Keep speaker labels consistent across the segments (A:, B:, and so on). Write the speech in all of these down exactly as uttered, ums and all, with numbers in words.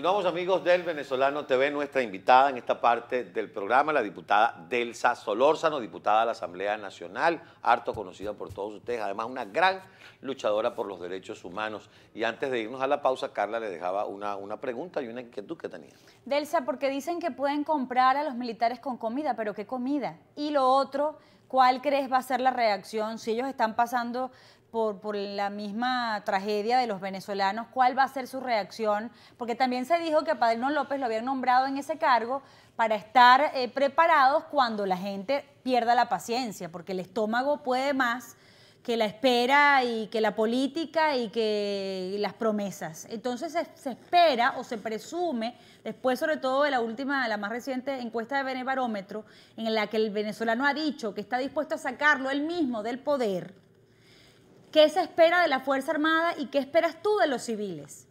A: Continuamos, amigos del Venezolano T V, nuestra invitada en esta parte del programa, la diputada Delsa Solórzano, diputada de la Asamblea Nacional, harto conocida por todos ustedes, además una gran luchadora por los derechos humanos. Y antes de irnos a la pausa, Carla le dejaba una, una pregunta y una inquietud que tenía.
B: Delsa, porque dicen que pueden comprar a los militares con comida, pero ¿qué comida? Y lo otro, ¿cuál crees va a ser la reacción si ellos están pasando Por, por la misma tragedia de los venezolanos? ¿Cuál va a ser su reacción? Porque también se dijo que a Padrino López lo habían nombrado en ese cargo para estar eh, preparados cuando la gente pierda la paciencia, porque el estómago puede más que la espera y que la política y que las promesas. Entonces se, se espera o se presume, después sobre todo de la última, la más reciente encuesta de Benebarómetro, en la que el venezolano ha dicho que está dispuesto a sacarlo él mismo del poder. ¿Qué se espera de la Fuerza Armada y qué esperas tú de los civiles?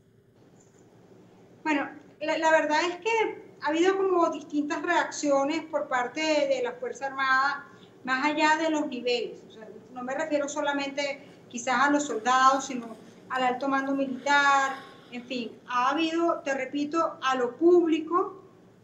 C: Bueno, la, la verdad es que ha habido como distintas reacciones por parte de, de la Fuerza Armada, más allá de los niveles. O sea, no me refiero solamente quizás a los soldados, sino al alto mando militar, en fin. Ha habido, te repito, a lo público,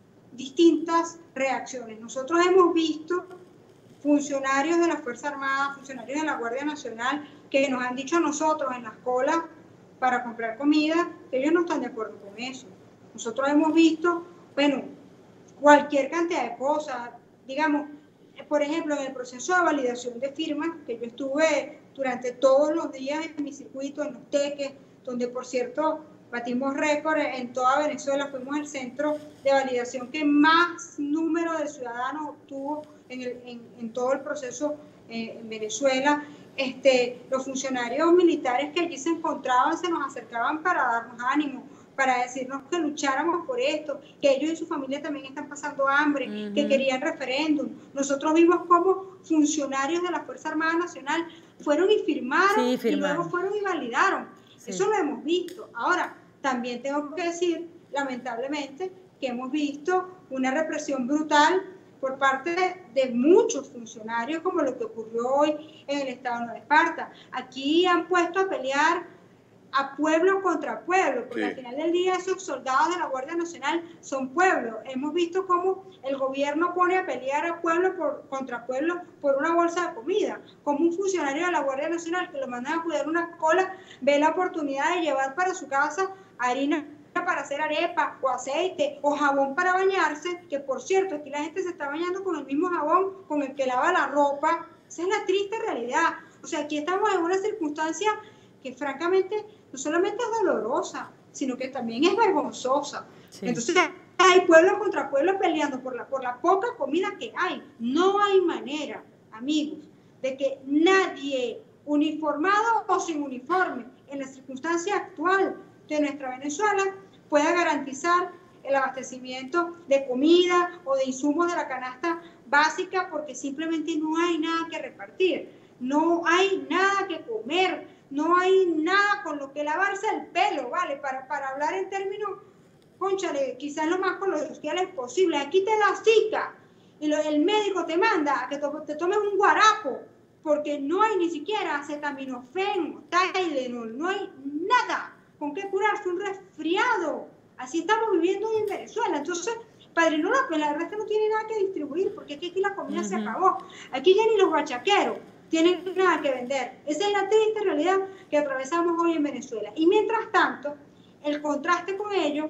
C: distintas reacciones. Nosotros hemos visto funcionarios de la Fuerza Armada, funcionarios de la Guardia Nacional, que nos han dicho a nosotros en las colas para comprar comida, que ellos no están de acuerdo con eso. Nosotros hemos visto, bueno, cualquier cantidad de cosas, digamos, por ejemplo, en el proceso de validación de firmas, que yo estuve durante todos los días en mi circuito, en los teques, donde por cierto batimos récord en toda Venezuela, fuimos el centro de validación que más número de ciudadanos obtuvo en, el, en, en todo el proceso eh, en Venezuela. Este, los funcionarios militares que allí se encontraban se nos acercaban para darnos ánimo, para decirnos que lucháramos por esto, que ellos y su familia también están pasando hambre, uh-huh. que querían referéndum. Nosotros vimos cómo funcionarios de la Fuerza Armada Nacional fueron y firmaron, sí, firmaron. y luego fueron y validaron. Sí. Eso lo hemos visto. Ahora, también tengo que decir, lamentablemente, que hemos visto una represión brutal por parte de, de muchos funcionarios, como lo que ocurrió hoy en el estado de Nueva Esparta. Aquí han puesto a pelear a pueblo contra pueblo, porque sí. al final del día esos soldados de la Guardia Nacional son pueblo. Hemos visto cómo el gobierno pone a pelear a pueblo por, contra pueblo por una bolsa de comida, como un funcionario de la Guardia Nacional que lo mandan a cuidar una cola, ve la oportunidad de llevar para su casa harina para hacer arepa o aceite o jabón para bañarse, que por cierto aquí la gente se está bañando con el mismo jabón con el que lava la ropa. Esa es la triste realidad. O sea, aquí estamos en una circunstancia que francamente no solamente es dolorosa, sino que también es vergonzosa. Sí. Entonces hay pueblo contra pueblo peleando por la, por la poca comida que hay. No hay manera, amigos, de que nadie, uniformado o sin uniforme, en la circunstancia actual de nuestra Venezuela, pueda garantizar el abastecimiento de comida o de insumos de la canasta básica, porque simplemente no hay nada que repartir, no hay nada que comer, no hay nada con lo que lavarse el pelo, ¿vale? Para, para hablar en términos, cónchale, quizás lo más coloquial posible. Aquí te da zika y lo, el médico te manda a que to, te tomes un guarapo, porque no hay ni siquiera acetaminofén, Tylenol, no hay nada con qué curarse un resfriado. Así estamos viviendo hoy en Venezuela. Entonces, Padrino López, la verdad es que no tiene nada que distribuir, porque aquí la comida uh-huh. se acabó. Aquí ya ni los bachaqueros tienen nada que vender. Esa es la triste realidad que atravesamos hoy en Venezuela. Y mientras tanto, el contraste con ello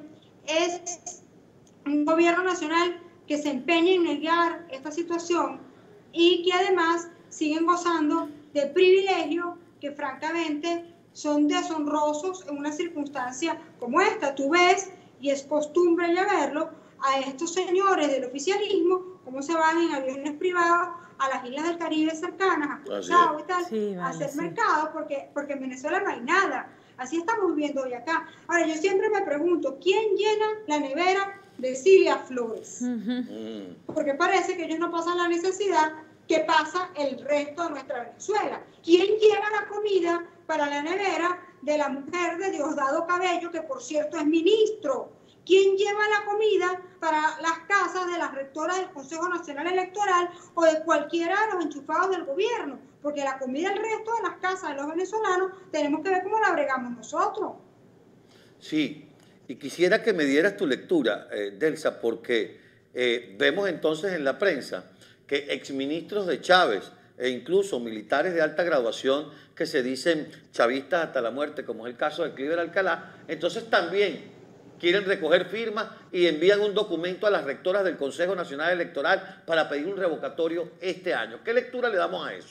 C: es un gobierno nacional que se empeña en negar esta situación y que además siguen gozando de privilegios que francamente son deshonrosos en una circunstancia como esta. Tú ves, y es costumbre ya verlo, a estos señores del oficialismo, cómo se van en aviones privados a las islas del Caribe cercanas, a Curazao y tal, sí, vale, a hacer sí. mercado, porque, porque en Venezuela no hay nada. Así estamos viviendo hoy acá. Ahora, yo siempre me pregunto, ¿quién llena la nevera de Cilia Flores? Uh-huh. Porque parece que ellos no pasan la necesidad que pasa el resto de nuestra Venezuela. ¿Quién lleva la comida para la nevera de la mujer de Diosdado Cabello, que por cierto es ministro? ¿Quién lleva la comida para las casas de las rectoras del Consejo Nacional Electoral o de cualquiera de los enchufados del gobierno? Porque la comida del resto de las casas de los venezolanos tenemos que ver cómo la bregamos nosotros.
A: Sí, Y quisiera que me dieras tu lectura, eh, Delsa, porque eh, vemos entonces en la prensa que exministros de Chávez e incluso militares de alta graduación que se dicen chavistas hasta la muerte, como es el caso de Cliver Alcalá, entonces también quieren recoger firmas y envían un documento a las rectoras del Consejo Nacional Electoral para pedir un revocatorio este año. ¿Qué lectura le damos a eso?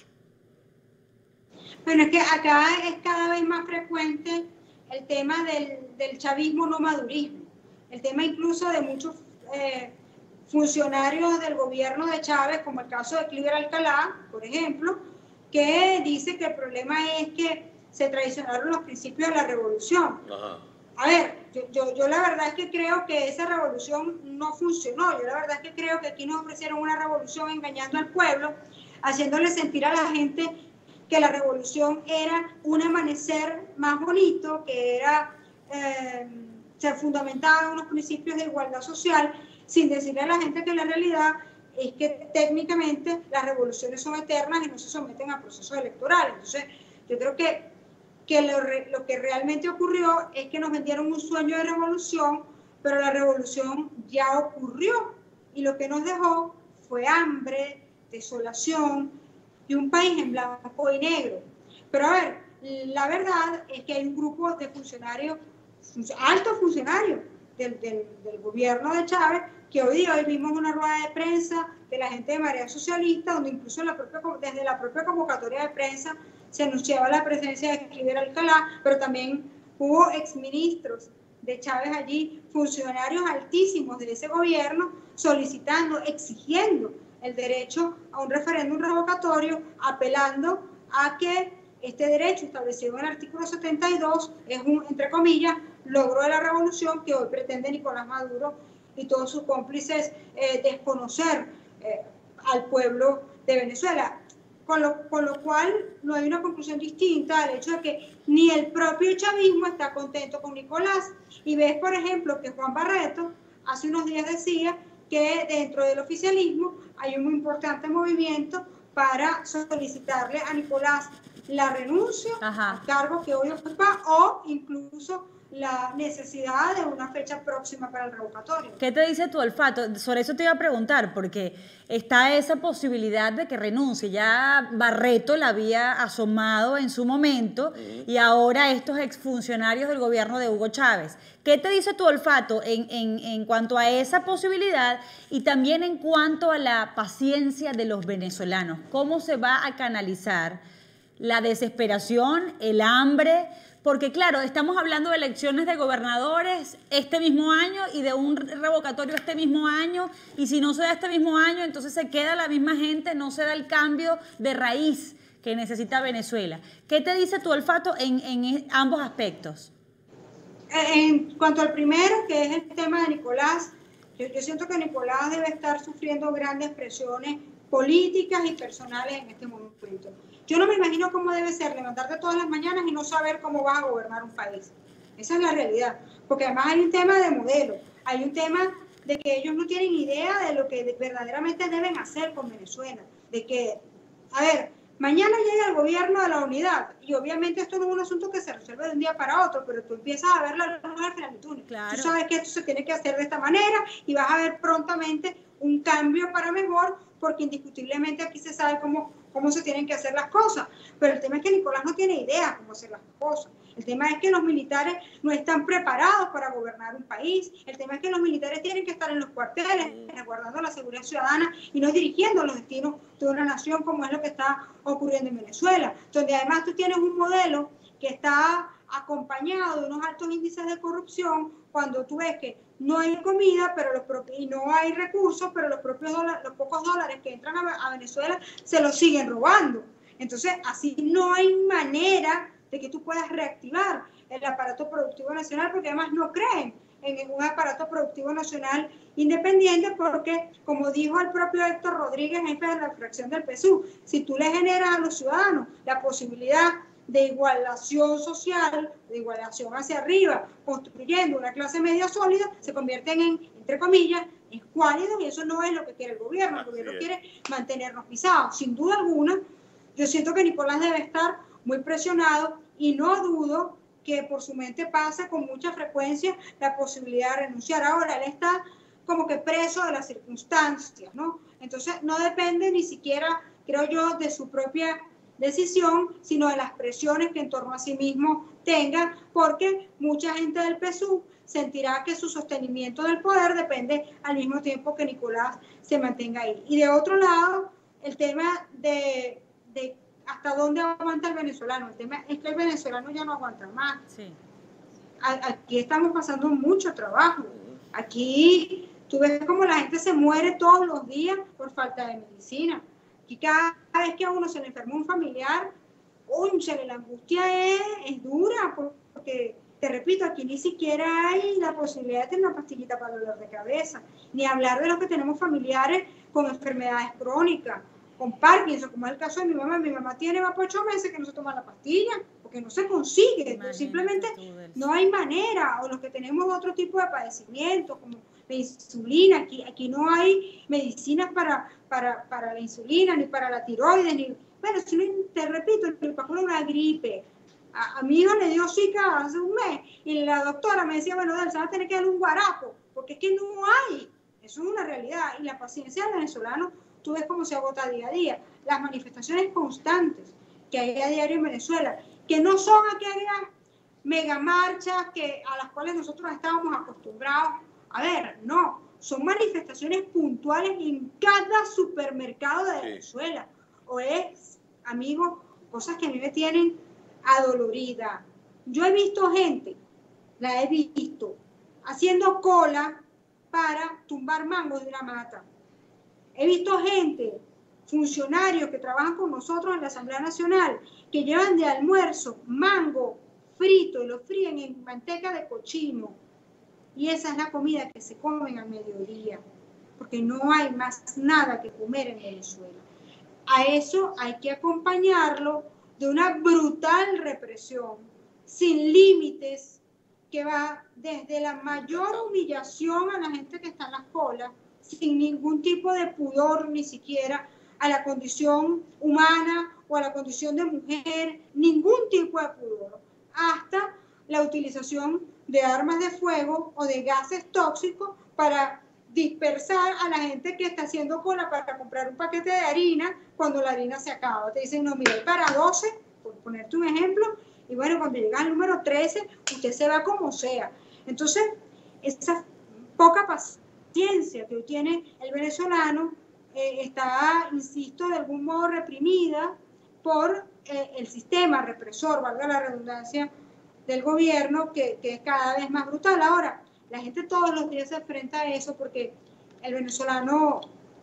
C: Bueno, es que acá es cada vez más frecuente el tema del, del chavismo no madurismo, el tema incluso de muchos eh, funcionarios del gobierno de Chávez, como el caso de Cliver Alcalá, por ejemplo, que dice que el problema es que se traicionaron los principios de la revolución. Ajá. A ver, yo, yo, yo la verdad es que creo que esa revolución no funcionó. Yo la verdad es que creo que aquí nos ofrecieron una revolución engañando al pueblo, haciéndole sentir a la gente que la revolución era un amanecer más bonito, que era eh, se fundamentaba en unos principios de igualdad social, sin decirle a la gente que la realidad es que técnicamente las revoluciones son eternas y no se someten a procesos electorales. Entonces, yo creo que que lo, lo que realmente ocurrió es que nos vendieron un sueño de revolución, pero la revolución ya ocurrió y lo que nos dejó fue hambre, desolación y un país en blanco y negro. Pero a ver, la verdad es que hay un grupo de funcionarios, altos funcionarios del, del, del gobierno de Chávez, que hoy día hoy vimos una rueda de prensa de la gente de Marea Socialista, donde incluso la propia, desde la propia convocatoria de prensa se anunciaba la presencia de Cliver Alcalá, pero también hubo exministros de Chávez allí, funcionarios altísimos de ese gobierno, solicitando, exigiendo el derecho a un referéndum revocatorio, apelando a que este derecho establecido en el artículo setenta y dos es un, entre comillas, logro de la revolución que hoy pretende Nicolás Maduro y todos sus cómplices eh, desconocer eh, al pueblo de Venezuela. Con lo, con lo cual no hay una conclusión distinta al hecho de que ni el propio chavismo está contento con Nicolás. Y ves, por ejemplo, que Juan Barreto hace unos días decía que dentro del oficialismo hay un muy importante movimiento para solicitarle a Nicolás la renuncia Ajá. al cargo que hoy ocupa o incluso la necesidad de una fecha próxima para el revocatorio.
B: ¿Qué te dice tu olfato? Sobre eso te iba a preguntar, porque está esa posibilidad de que renuncie. Ya Barreto la había asomado en su momento uh-huh. y ahora estos exfuncionarios del gobierno de Hugo Chávez. ¿Qué te dice tu olfato en, en, en cuanto a esa posibilidad y también en cuanto a la paciencia de los venezolanos? ¿Cómo se va a canalizar la desesperación, el hambre? Porque claro, estamos hablando de elecciones de gobernadores este mismo año y de un revocatorio este mismo año, y si no se da este mismo año, entonces se queda la misma gente, no se da el cambio de raíz que necesita Venezuela. ¿Qué te dice tu olfato en, en ambos aspectos?
C: En cuanto al primero, que es el tema de Nicolás, yo, yo siento que Nicolás debe estar sufriendo grandes presiones políticas y personales en este momento. Yo no me imagino cómo debe ser levantarte todas las mañanas y no saber cómo vas a gobernar un país. Esa es la realidad. Porque además hay un tema de modelo, hay un tema de que ellos no tienen idea de lo que verdaderamente deben hacer con Venezuela. De que, a ver, mañana llega el gobierno de la unidad y obviamente esto no es un asunto que se resuelve de un día para otro, pero tú empiezas a ver la luz al final del túnel. Claro. Tú sabes que esto se tiene que hacer de esta manera y vas a ver prontamente un cambio para mejor, porque indiscutiblemente aquí se sabe cómo, cómo se tienen que hacer las cosas. Pero el tema es que Nicolás no tiene idea cómo hacer las cosas. El tema es que los militares no están preparados para gobernar un país. El tema es que los militares tienen que estar en los cuarteles, resguardando la seguridad ciudadana y no dirigiendo los destinos de una nación, como es lo que está ocurriendo en Venezuela, donde además tú tienes un modelo que está acompañado de unos altos índices de corrupción, cuando tú ves que no hay comida pero los propios, y no hay recursos, pero los propios dólares, los pocos dólares que entran a, a Venezuela se los siguen robando. Entonces, así no hay manera de que tú puedas reactivar el aparato productivo nacional, porque además no creen en un aparato productivo nacional independiente, porque, como dijo el propio Héctor Rodríguez, jefe de la fracción del P S U, si tú le generas a los ciudadanos la posibilidad de igualación social, de igualación hacia arriba, construyendo una clase media sólida, se convierten en, entre comillas, escuálidos, y eso no es lo que quiere el gobierno. El gobierno quiere mantenernos pisados. Sin duda alguna, yo siento que Nicolás debe estar muy presionado y no dudo que por su mente pasa con mucha frecuencia la posibilidad de renunciar. Ahora, él está como que preso de las circunstancias, ¿no? Entonces, no depende ni siquiera, creo yo, de su propia decisión, sino de las presiones que en torno a sí mismo tenga, porque mucha gente del P S U V sentirá que su sostenimiento del poder depende al mismo tiempo que Nicolás se mantenga ahí. Y de otro lado, el tema de, de hasta dónde aguanta el venezolano. El tema es que el venezolano ya no aguanta más. Sí. Aquí estamos pasando mucho trabajo. Aquí tú ves como la gente se muere todos los días por falta de medicina. Aquí cada vez que a uno se le enferma un familiar, únchale, la angustia es, es dura, porque, te repito, aquí ni siquiera hay la posibilidad de tener una pastillita para el dolor de cabeza, ni hablar de los que tenemos familiares con enfermedades crónicas, con Parkinson, como es el caso de mi mamá. Mi mamá tiene más por ocho meses que no se toma la pastilla, porque no se consigue. Entonces, simplemente no hay manera, o los que tenemos otro tipo de padecimientos, como la insulina. Aquí, aquí no hay medicinas para, para, para la insulina, ni para la tiroides, ni, bueno, si no, te repito, ni para una gripe. A, a mi hijo le dio zika hace un mes, y la doctora me decía, bueno, Del, se va a tener que darle un guarapo, porque es que no hay. Eso es una realidad, y la paciencia del venezolano, tú ves cómo se agota día a día. Las manifestaciones constantes que hay a diario en Venezuela, que no son aquellas megamarchas que, a las cuales nosotros estábamos acostumbrados. A ver, no, son manifestaciones puntuales en cada supermercado de Venezuela. O es, amigos, cosas que a mí me tienen adolorida. Yo he visto gente, la he visto, haciendo cola para tumbar mangos de una mata. He visto gente, funcionarios que trabajan con nosotros en la Asamblea Nacional, que llevan de almuerzo mango frito y lo fríen en manteca de cochino. Y esa es la comida que se come al mediodía, porque no hay más nada que comer en Venezuela. A eso hay que acompañarlo de una brutal represión, sin límites, que va desde la mayor humillación a la gente que está en las colas, sin ningún tipo de pudor, ni siquiera a la condición humana o a la condición de mujer, ningún tipo de pudor, hasta la utilización de armas de fuego o de gases tóxicos para dispersar a la gente que está haciendo cola para comprar un paquete de harina cuando la harina se acaba. Te dicen, no, mire, para doce, por ponerte un ejemplo, y bueno, cuando llega al número trece, usted se va como sea. Entonces, esa poca paciencia que tiene el venezolano eh, está, insisto, de algún modo reprimida por eh, el sistema represor, valga la redundancia, del gobierno, que, que es cada vez más brutal. Ahora, la gente todos los días se enfrenta a eso porque el venezolano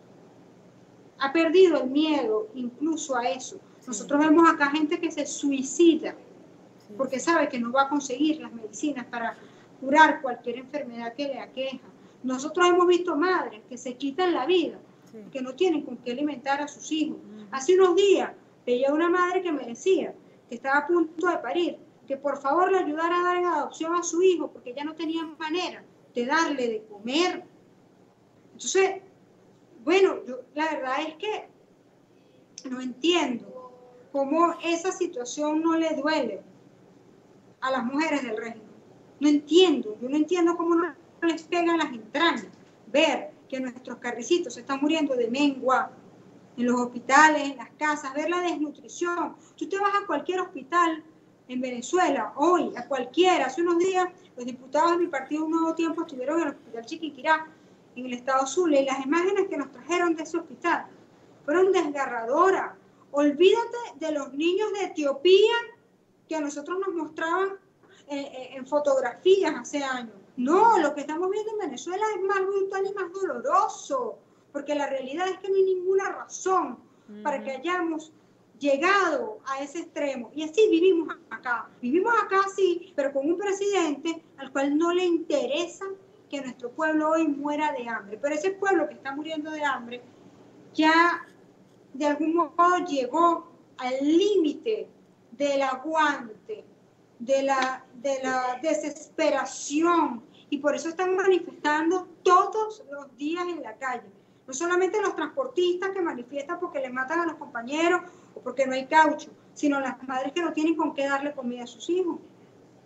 C: ha perdido el miedo incluso a eso. Sí. Nosotros vemos acá gente que se suicida sí. porque sabe que no va a conseguir las medicinas para curar cualquier enfermedad que le aqueja. Nosotros hemos visto madres que se quitan la vida, sí. que no tienen con qué alimentar a sus hijos. Uh-huh. Hace unos días veía una madre que me decía que estaba a punto de parir, que por favor le ayudara a dar en adopción a su hijo, porque ya no tenía manera de darle de comer. Entonces, bueno, yo, la verdad es que no entiendo cómo esa situación no le duele a las mujeres del régimen. No entiendo, yo no entiendo cómo no les pegan las entrañas ver que nuestros carricitos se están muriendo de mengua en los hospitales, en las casas, ver la desnutrición. Si usted vas a cualquier hospital en Venezuela, hoy, a cualquiera, hace unos días, los diputados de mi partido Un Nuevo Tiempo estuvieron en el hospital Chiquinquirá, en el estado Zulia, y las imágenes que nos trajeron de ese hospital fueron desgarradoras. Olvídate de los niños de Etiopía que a nosotros nos mostraban eh, en fotografías hace años. No, lo que estamos viendo en Venezuela es más brutal y más doloroso, porque la realidad es que no hay ninguna razón uh-huh. para que hayamos llegado a ese extremo. Y así vivimos acá. Vivimos acá, sí, pero con un presidente al cual no le interesa que nuestro pueblo hoy muera de hambre. Pero ese pueblo que está muriendo de hambre ya de algún modo llegó al límite del aguante, de la, de la desesperación, y por eso están manifestando todos los días en la calle. No solamente los transportistas que manifiestan porque le matan a los compañeros o porque no hay caucho, sino las madres que no tienen con qué darle comida a sus hijos.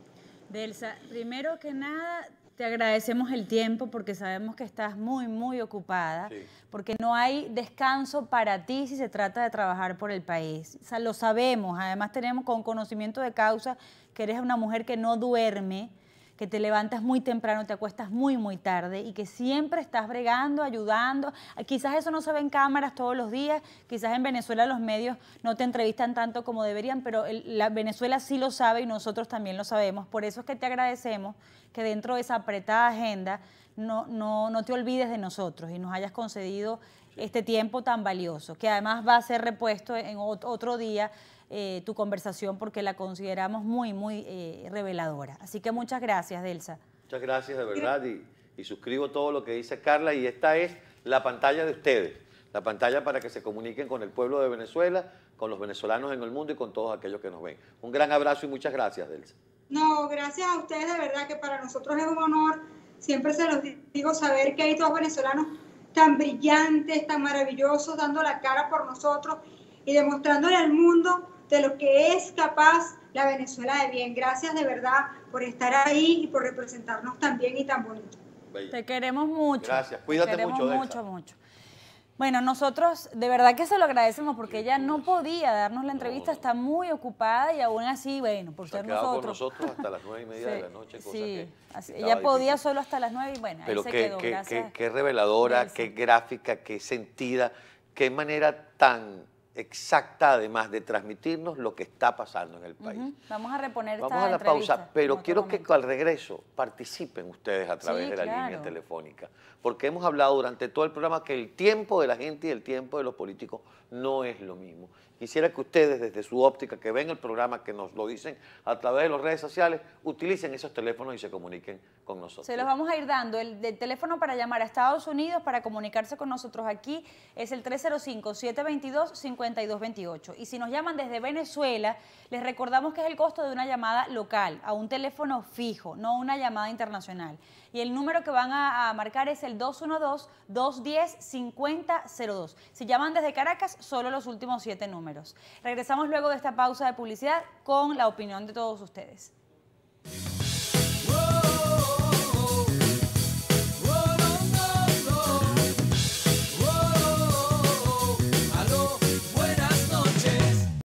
B: Delsa, primero que nada, te agradecemos el tiempo porque sabemos que estás muy, muy ocupada, sí. Porque no hay descanso para ti si se trata de trabajar por el país. O sea, lo sabemos, además tenemos con conocimiento de causa que eres una mujer que no duerme, que te levantas muy temprano, te acuestas muy, muy tarde y que siempre estás bregando, ayudando. Quizás eso no se ve en cámaras todos los días, quizás en Venezuela los medios no te entrevistan tanto como deberían, pero el, la Venezuela sí lo sabe y nosotros también lo sabemos. Por eso es que te agradecemos que dentro de esa apretada agenda no, no, no te olvides de nosotros y nos hayas concedido este tiempo tan valioso, que además va a ser repuesto en otro día. Eh, tu conversación porque la consideramos muy, muy eh, reveladora. Así que muchas gracias, Delsa.
A: Muchas gracias, de verdad, y, y suscribo todo lo que dice Carla, y esta es la pantalla de ustedes, la pantalla para que se comuniquen con el pueblo de Venezuela, con los venezolanos en el mundo y con todos aquellos que nos ven. Un gran abrazo y muchas gracias, Delsa.
C: No, gracias a ustedes, de verdad que para nosotros es un honor, siempre se los digo, saber que hay dos venezolanos tan brillantes, tan maravillosos, dando la cara por nosotros y demostrándole al mundo de lo que es capaz la Venezuela de bien. Gracias de verdad por estar ahí y por representarnos tan bien y tan bonito.
A: Bella.
B: Te queremos mucho.
A: Gracias, cuídate
B: Te queremos
A: mucho, Delsa.
B: mucho, mucho. Bueno, nosotros de verdad que se lo agradecemos porque ella no podía darnos la entrevista, está muy ocupada y aún así, bueno, por ser nosotros.
A: con nosotros hasta las nueve y media
B: sí,
A: de la noche, cosa
B: sí,
A: que
B: así, ella podía
A: difícil.
B: solo hasta las nueve y bueno,
A: Pero
B: ahí se
A: qué,
B: quedó.
A: qué,
B: Gracias.
A: qué, qué reveladora,
B: Delsa.
A: Qué gráfica, qué sentida, qué manera tan exacta además de transmitirnos lo que está pasando en el país.
B: Uh-huh. Vamos a reponer
A: Vamos
B: esta
A: a la pausa, pero quiero
B: momento.
A: que al regreso participen ustedes a través
B: sí,
A: de la
B: claro.
A: línea telefónica, porque hemos hablado durante todo el programa que el tiempo de la gente y el tiempo de los políticos no es lo mismo. Quisiera que ustedes, desde su óptica, que ven el programa, que nos lo dicen a través de las redes sociales, utilicen esos teléfonos y se comuniquen con nosotros.
B: Se los vamos a ir dando. El, el teléfono para llamar a Estados Unidos, para comunicarse con nosotros aquí, es el tres cero cinco, siete dos dos, cinco dos dos ocho. Y si nos llaman desde Venezuela, les recordamos que es el costo de una llamada local, a un teléfono fijo, no una llamada internacional. Y el número que van a, a marcar es el dos uno dos, dos uno cero, cinco cero cero dos. Si llaman desde Caracas, solo los últimos siete números. Regresamos luego de esta pausa de publicidad con la opinión de todos ustedes.